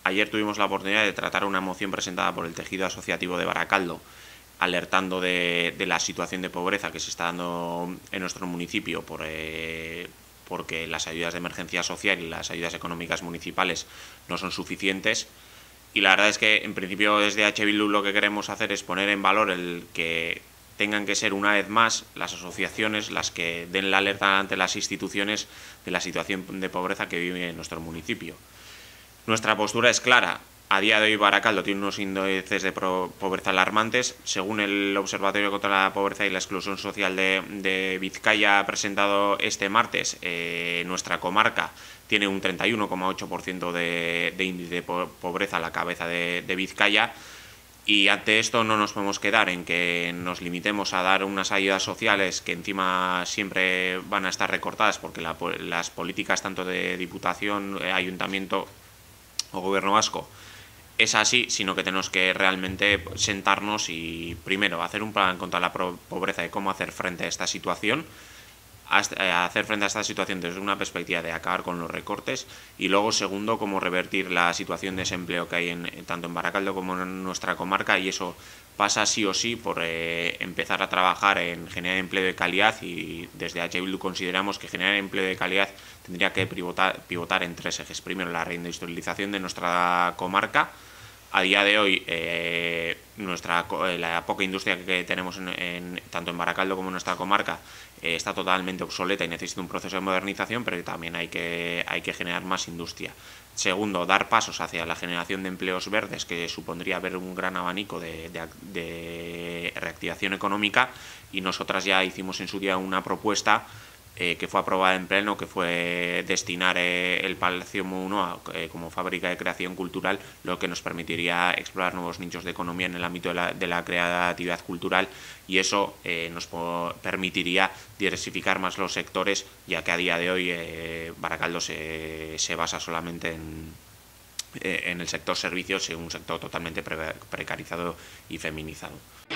Ayer tuvimos la oportunidad de tratar una moción presentada por el tejido asociativo de Baracaldo, alertando de la situación de pobreza que se está dando en nuestro municipio porque las ayudas de emergencia social y las ayudas económicas municipales no son suficientes. Y la verdad es que, en principio, desde H. Bildu lo que queremos hacer es poner en valor el que tengan que ser una vez más las asociaciones las que den la alerta ante las instituciones de la situación de pobreza que vive en nuestro municipio. Nuestra postura es clara. A día de hoy Baracaldo tiene unos índices de pobreza alarmantes. Según el Observatorio contra la Pobreza y la Exclusión Social de Vizcaya, presentado este martes, nuestra comarca tiene un 31,8% de índice de pobreza a la cabeza de Vizcaya. Y ante esto no nos podemos quedar en que nos limitemos a dar unas ayudas sociales que encima siempre van a estar recortadas porque las políticas tanto de Diputación, Ayuntamiento o Gobierno vasco es así, sino que tenemos que realmente sentarnos y primero hacer un plan contra la pobreza y cómo hacer frente a esta situación, desde una perspectiva de acabar con los recortes y luego, segundo, cómo revertir la situación de desempleo que hay tanto en Baracaldo como en nuestra comarca, y eso pasa sí o sí por empezar a trabajar en generar empleo de calidad, y desde H. Bildu consideramos que generar empleo de calidad tendría que pivotar en tres ejes. Primero, la reindustrialización de nuestra comarca. A día de hoy, la poca industria que tenemos tanto en Baracaldo como en nuestra comarca está totalmente obsoleta y necesita un proceso de modernización, pero también hay que generar más industria. Segundo, dar pasos hacia la generación de empleos verdes, que supondría ver un gran abanico de reactivación económica, y nosotras ya hicimos en su día una propuesta que fue aprobada en pleno, que fue destinar el Palacio Munoa como fábrica de creación cultural, lo que nos permitiría explorar nuevos nichos de economía en el ámbito de la creatividad cultural, y eso nos permitiría diversificar más los sectores, ya que a día de hoy Baracaldo se basa solamente en el sector servicios, un sector totalmente precarizado y feminizado.